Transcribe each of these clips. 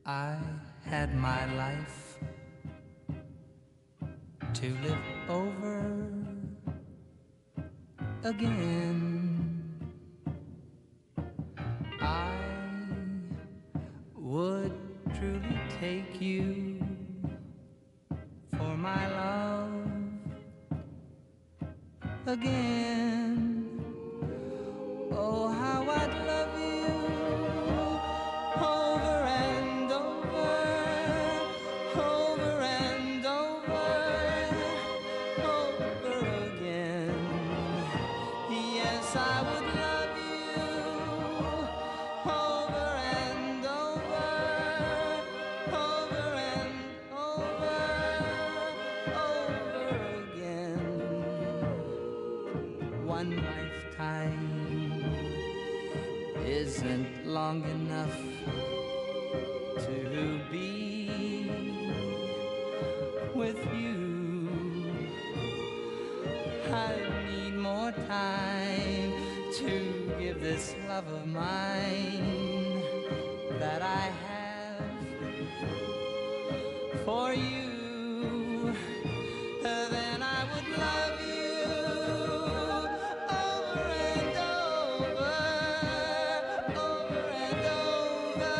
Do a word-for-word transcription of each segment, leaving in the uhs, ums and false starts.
I had my life to live over again. I would truly take you for my love again. Oh, how I'd love you over and over, over and over, over again. Yes, I would love you over and over, over and over, over again. One lifetime isn't long enough to be with you. I need more time to give this love of mine that I have for you. Then I would love you over and over, over and over,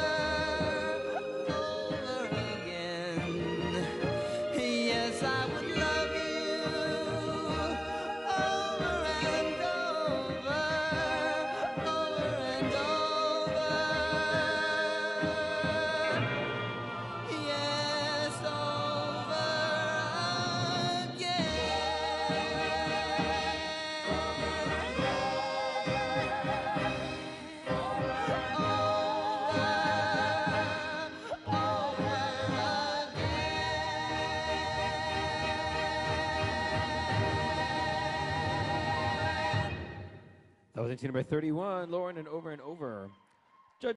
over again. Yes, I would love you over and over, over and over. Yes, over again. That was entry number thirty-one, Lauren, and Over and Over.